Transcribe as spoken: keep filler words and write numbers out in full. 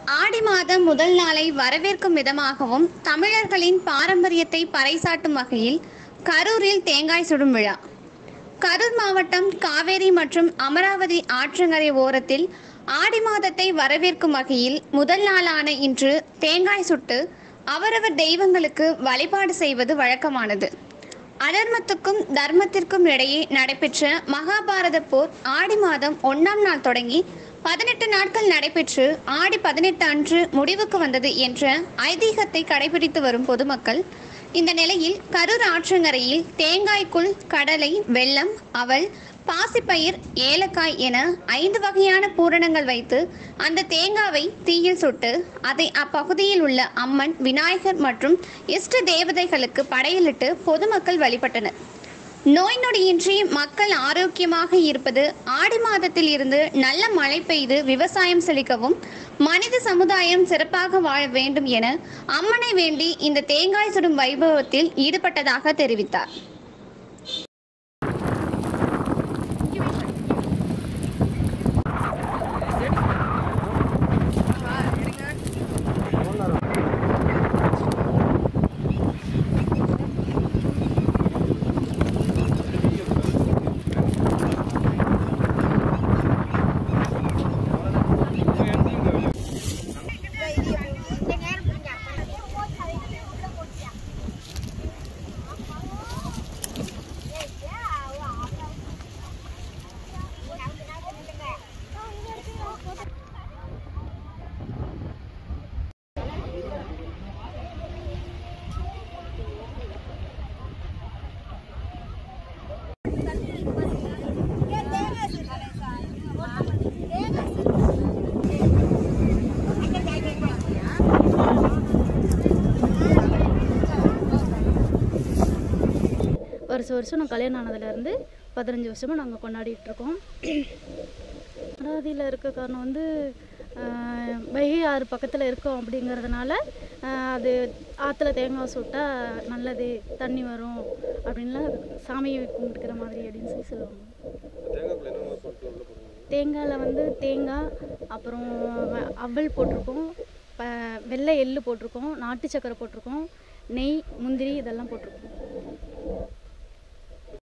ஆடி மாதம் முதல் நாளை வரவேற்கும் விதமாகவும் தமிழர்களின் பாரம்பரியத்தை பறைசாட்டும் வகையில் கரூரில் தேங்காய் சுடும் விழா. கரூர் மாவட்டம் காவேரி மற்றும் அமராவதி ஆற்றங்கரை ஓரத்தில் ஆடி மாதத்தை வரவேற்கும் வகையில் முதல் நாளான இன்று தேங்காய் சுட்டு அவரவர் தெய்வங்களுக்கு வழிபாடு செய்வது வழக்கமானது. அதர்மத்துக்கும் தர்மத்திற்கும் இடையே நடைபெற்ற மகாபாரத போர் ஆடி மாதம் ஒன்றாம் நாள் தொடங்கி பதினெட்டு நாட்கள் நடைபெற்று ஆடி பதினெட்டு அன்று முடிவுக்கு வந்தது என்ற ஐதீகத்தை கடைபிடித்து வரும் பொதுமக்கள் இந்த நிலையில் கரூர் ஆற்றங்கரையில் தேங்காய்க்குள் கடலை, வெல்லம், அவல், பாசிப்பயிர், ஏலக்காய் என ஐந்து வகையான பூரணங்கள் வைத்து அந்த தேங்காவை தீயில் சுட்டு அதை அப்பகுதியில் உள்ள அம்மன், விநாயகர் மற்றும் இஷ்ட தேவதைகளுக்கு படையலிட்டு பொதுமக்கள் வழிபட்டனர். நோய் நொடியின்றி மக்கள் ஆரோக்கியமாக இருப்பது, ஆடி மாதத்தில் இருந்து நல்ல மழை பெய்து விவசாயம் செழிக்கவும் மனித சமுதாயம் சிறப்பாக வாழ வேண்டும் என அம்மனை வேண்டி இந்த தேங்காய் சுடும் வைபவத்தில் ஈடுபட்டதாக தெரிவித்தார். வருஷம் வருஷம் நான் கல்யாணம் ஆனதுலேருந்து பதினஞ்சு வருஷமாக நாங்கள் கொண்டாடிட்டு இருக்கோம். அமராவதியில் இருக்க காரணம் வந்து வைகை ஆறு பக்கத்தில் இருக்கோம் அப்படிங்கிறதுனால அது ஆற்றுல தேங்காய் சுட்டால் நல்லது, தண்ணி வரும் அப்படின்லாம் சாமியை கும்பிட்டுக்கிற மாதிரி அப்படின்னு சொல்லி சொல்லுவாங்க. தேங்காயில் வந்து தேங்காய், அப்புறம் அவல் போட்டிருக்கோம், வெள்ளை எள்ளு போட்டிருக்கோம், நாட்டு சக்கரை போட்டிருக்கோம், நெய், முந்திரி இதெல்லாம் போட்டிருக்கோம்.